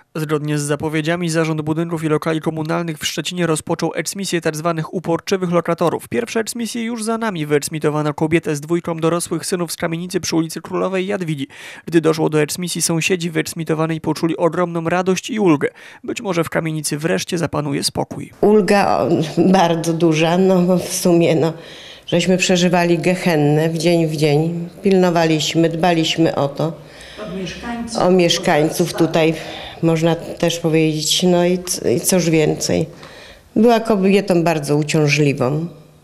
Zgodnie z zapowiedziami Zarząd Budynków i Lokali Komunalnych w Szczecinie rozpoczął eksmisję tzw. uporczywych lokatorów. Pierwsza eksmisja już za nami. Wyeksmitowano kobietę z 2 dorosłych synów z kamienicy przy ulicy Królowej Jadwigi. Gdy doszło do eksmisji, sąsiedzi wyeksmitowanej poczuli ogromną radość i ulgę. Być może w kamienicy wreszcie zapanuje spokój. Ulga bardzo duża, w sumie żeśmy przeżywali gehennę w dzień. Pilnowaliśmy, dbaliśmy o to. O mieszkańców tutaj, można też powiedzieć, i cóż więcej. Była kobietą bardzo uciążliwą,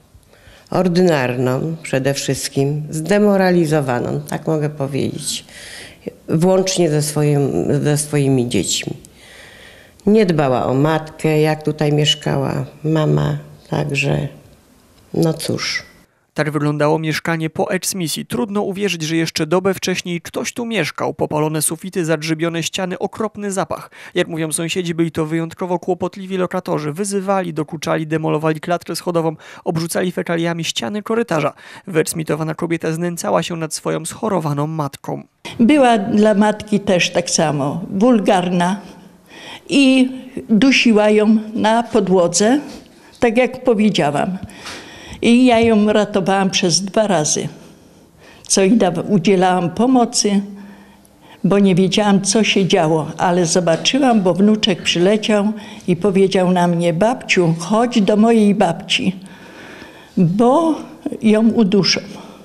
ordynarną przede wszystkim, zdemoralizowaną, tak mogę powiedzieć, włącznie ze swoimi dziećmi. Nie dbała o matkę, jak tutaj mieszkała mama, także cóż. Tak wyglądało mieszkanie po eksmisji. Trudno uwierzyć, że jeszcze dobę wcześniej ktoś tu mieszkał. Popalone sufity, zadrzewione ściany, okropny zapach. Jak mówią sąsiedzi, byli to wyjątkowo kłopotliwi lokatorzy. Wyzywali, dokuczali, demolowali klatkę schodową, obrzucali fekaliami ściany korytarza. Wyeksmitowana kobieta znęcała się nad swoją schorowaną matką. Była dla matki też tak samo wulgarna i dusiła ją na podłodze, tak jak powiedziałam. I ja ją ratowałam przez 2 razy, co i udzielałam pomocy, bo nie wiedziałam, co się działo, ale zobaczyłam, bo wnuczek przyleciał i powiedział na mnie: babciu, chodź do mojej babci, bo ją uduszą.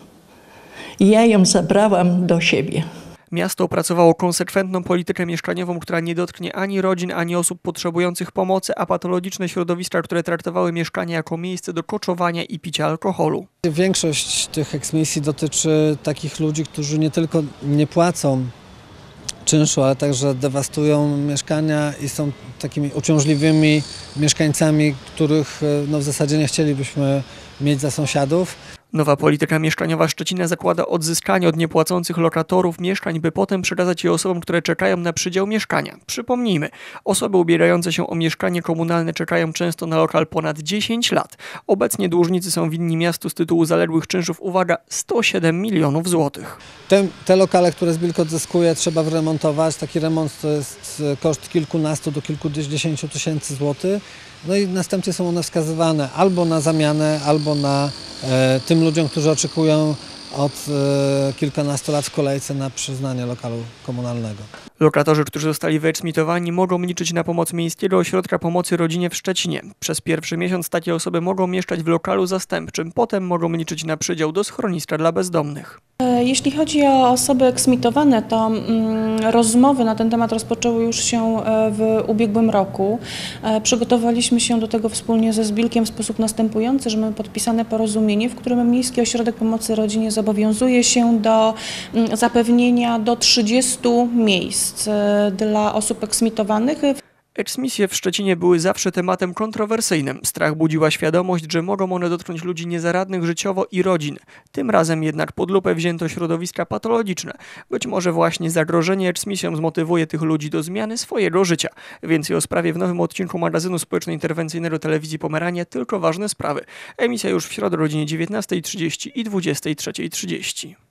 I ja ją zabrałam do siebie. Miasto opracowało konsekwentną politykę mieszkaniową, która nie dotknie ani rodzin, ani osób potrzebujących pomocy, a patologiczne środowiska, które traktowały mieszkania jako miejsce do koczowania i picia alkoholu. Większość tych eksmisji dotyczy takich ludzi, którzy nie tylko nie płacą czynszu, ale także dewastują mieszkania i są takimi uciążliwymi mieszkańcami, których w zasadzie nie chcielibyśmy mieć za sąsiadów. Nowa polityka mieszkaniowa Szczecina zakłada odzyskanie od niepłacących lokatorów mieszkań, by potem przekazać je osobom, które czekają na przydział mieszkania. Przypomnijmy, osoby ubiegające się o mieszkanie komunalne czekają często na lokal ponad 10 lat. Obecnie dłużnicy są winni miastu z tytułu zaległych czynszów, uwaga, 107 milionów złotych. Te lokale, które Zbilk odzyskuje, trzeba wyremontować. Taki remont to jest koszt kilkunastu do kilkudziesięciu tysięcy złotych. I następnie są one wskazywane albo na zamianę, albo na tym ludziom, którzy oczekują od kilkunastu lat w kolejce na przyznanie lokalu komunalnego. Lokatorzy, którzy zostali wyeksmitowani, mogą liczyć na pomoc Miejskiego Ośrodka Pomocy Rodzinie w Szczecinie. Przez pierwszy miesiąc takie osoby mogą mieszkać w lokalu zastępczym, potem mogą liczyć na przydział do schroniska dla bezdomnych. Jeśli chodzi o osoby eksmitowane, to rozmowy na ten temat rozpoczęły już się w ubiegłym roku. Przygotowaliśmy się do tego wspólnie ze Zbilkiem w sposób następujący, że mamy podpisane porozumienie, w którym Miejski Ośrodek Pomocy Rodzinie zobowiązuje się do zapewnienia do 30 miejsc dla osób eksmitowanych. Eksmisje w Szczecinie były zawsze tematem kontrowersyjnym. Strach budziła świadomość, że mogą one dotknąć ludzi niezaradnych życiowo i rodzin. Tym razem jednak pod lupę wzięto środowiska patologiczne. Być może właśnie zagrożenie eksmisją zmotywuje tych ludzi do zmiany swojego życia. Więcej o sprawie w nowym odcinku magazynu społeczno-interwencyjnego Telewizji Pomerania Tylko ważne sprawy. Emisja już w środę o godzinie 19:30 i 23:30.